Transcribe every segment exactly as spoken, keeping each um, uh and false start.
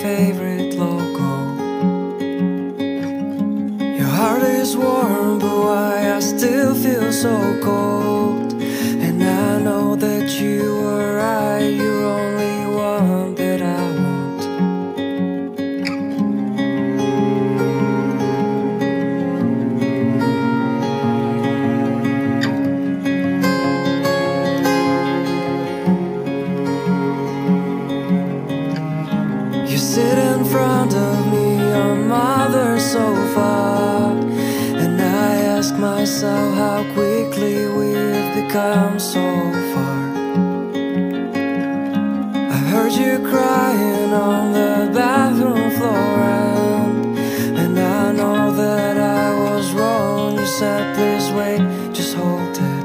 favorite logo. Your heart is warm, but why I still feel so cold. And I know that you were right, you're only one that I want. You sit in front of me on mother's sofa, and I ask myself how quickly we've become so far. I heard you crying on the bathroom floor, and, and I know that I was wrong. You said, please wait, just hold it.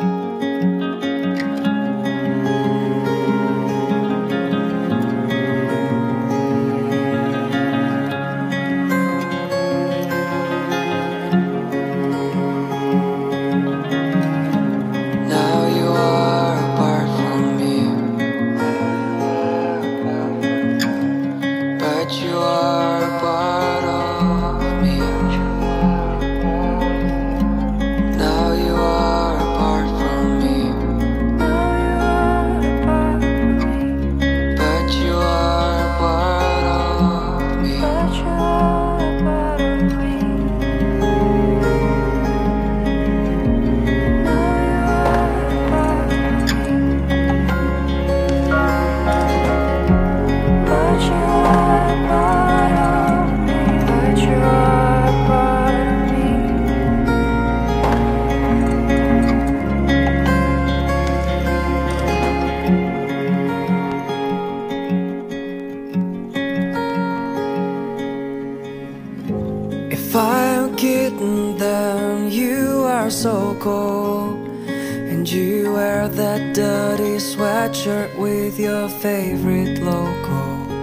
If I'm kidding, then you are so cold, and you wear that dirty sweatshirt with your favorite logo.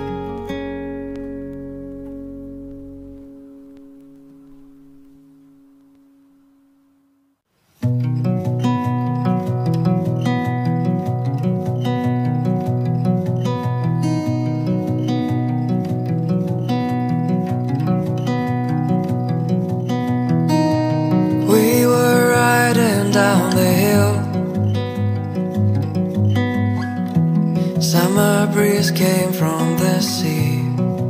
Down the hill, summer breeze came from the sea.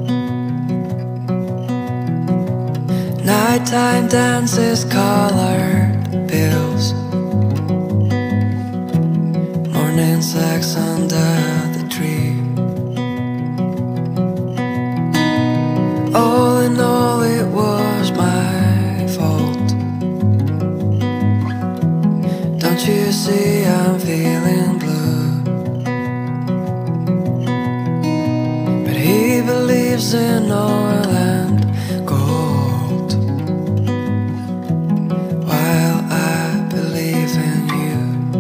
Nighttime dances, colored bills, morning sex under the tree. All in all, it was my fault. Don't you see I'm feeling blue? But he believes in oil and gold, while I believe in you.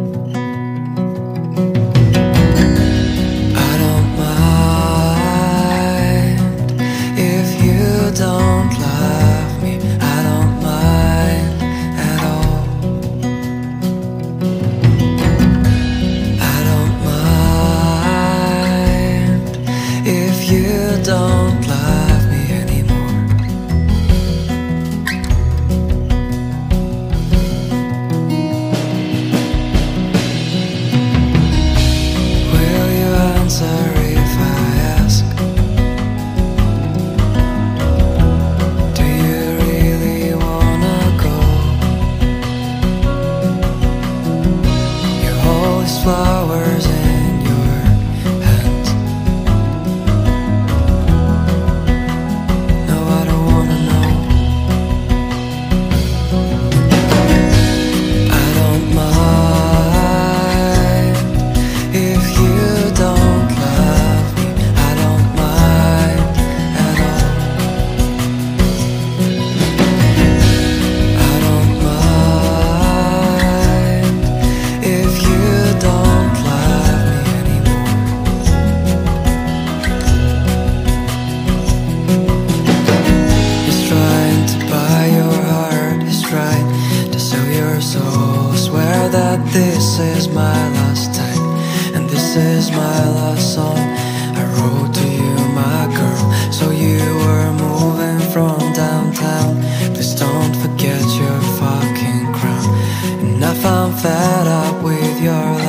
I don't mind if you don't love me. I don't mind at all. You don't love me anymore. Will you answer if I ask? Do you really wanna go? You hold these flowers in your hands. This is my last time, and this is my last song I wrote to you, my girl. fed up with your